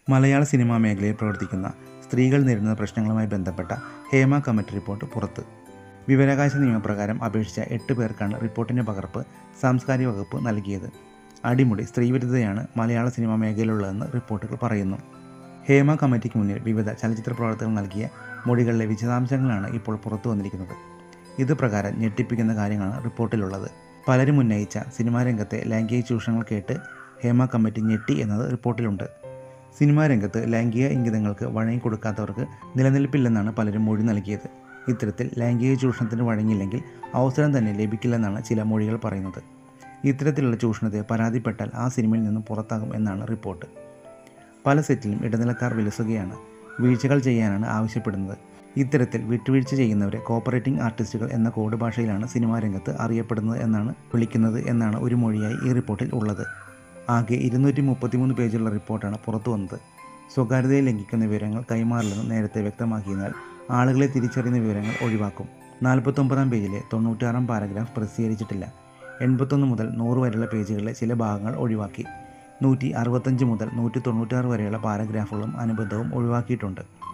മലയാള cinema മേഖലയിൽ പ്രവർത്തിക്കുന്ന സ്ത്രീകൾ നേരിടുന്ന പ്രശ്നങ്ങളുമായി ബന്ധപ്പെട്ട ഹേമ കമ്മിറ്റി റിപ്പോർട്ട് പുറത്ത്. വിവരാവകാശ നിയമപ്രകാരം അപേക്ഷിച്ച 8 പേർക്കാണ് റിപ്പോർട്ടിൻ്റെ പകർപ്പ് സാംസ്കാരിക വകുപ്പ് നൽകിയത്. അടിമുടി സ്ത്രീവിരുദ്ധതയാണ് മലയാള സിനിമാ മേഖലയിലുള്ളതെന്ന് റിപ്പോർട്ടുകൾ പറയുന്നു. ഹേമ കമ്മിറ്റിക്ക് മുന്നിൽ വിവിധ ചലച്ചിത്ര പ്രവർത്തകർ നൽകിയ മൊഴികളിലെ വിശദാംശങ്ങളാണ് ഇപ്പോൾ പുറത്തു വന്നിരിക്കുന്നത്. ഇത് പ്രകാരം ഞെട്ടിപ്പിക്കുന്ന കാര്യങ്ങളാണ് റിപ്പോർട്ടിലുള്ളത്. പലരും ഉന്നയിച്ച സിനിമാ രംഗത്തെ ലൈംഗിക ചൂഷണങ്ങൾ കേട്ട് ഹേമ കമ്മിറ്റി ഞെട്ടി എന്നത് റിപ്പോർട്ടിലുണ്ട്. സിനിമാ രംഗത്ത് ലൈംഗിക ഇംഗിതങ്ങൾക്ക് വഴങ്ങിക്കൊടുക്കാത്തവർക്ക് നിലനിൽപ്പില്ലെന്നാണ് പലരും മൊഴി നൽകിയത്. ഇത്തരത്തിൽ ലൈംഗിക ചൂഷണത്തിന് വഴങ്ങിയില്ലെങ്കിൽ അവസരം തന്നെ ലഭിക്കില്ലെന്നാണ് ചില മൊഴികൾ പറയുന്നത്. ഇത്തരത്തിലുള്ള ചൂഷണത്തെ പരാതിപ്പെട്ടാൽ ആ സിനിമയിൽ നിന്നും പുറത്താകും എന്നാണ് റിപ്പോർട്ട്. പല സെറ്റിലും ഇടനിലക്കാർ വിലസുകയാണ്, വീഴ്ചകൾ ചെയ്യാനാണ് ആവശ്യപ്പെടുന്നത്. ഇത്തരത്തിൽ വിട്ടുവീഴ്ച ചെയ്യുന്നവരെ കോപ്പറേറ്റിംഗ് ആർട്ടിസ്റ്റുകൾ എന്ന കോഡ് ഭാഷയിലാണ് സിനിമാ രംഗത്ത് അറിയപ്പെടുന്നത് വിളിക്കുന്നത് എന്നാണ് ഒരു മൊഴിയായി ഈ റിപ്പോർട്ടിൽ ഉള്ളത്. ആകെ 233 പേജുള്ള റിപ്പോർട്ടാണ് പുറത്തു വന്നത്. സ്വകാര്യതയെ ലംഘിക്കുന്ന വിവരങ്ങൾ കൈമാറില്ലെന്ന് നേരത്തെ വ്യക്തമാക്കിയതിനാൽ ആളുകളെ തിരിച്ചറിയുന്ന വിവരങ്ങൾ ഒഴിവാക്കും. 49-ാം പേജിലെ 96-ാം പാരഗ്രാഫ് പ്രസിദ്ധീകരിച്ചിട്ടില്ല. 81 മുതൽ 100 വരെയുള്ള പേജുകളിലെ ചില ഭാഗങ്ങൾ ഒഴിവാക്കി. 165 മുതൽ 196 വരെയുള്ള പാരഗ്രാഫുകളും അനുബന്ധവും ഒഴിവാക്കിയിട്ടുണ്ട്.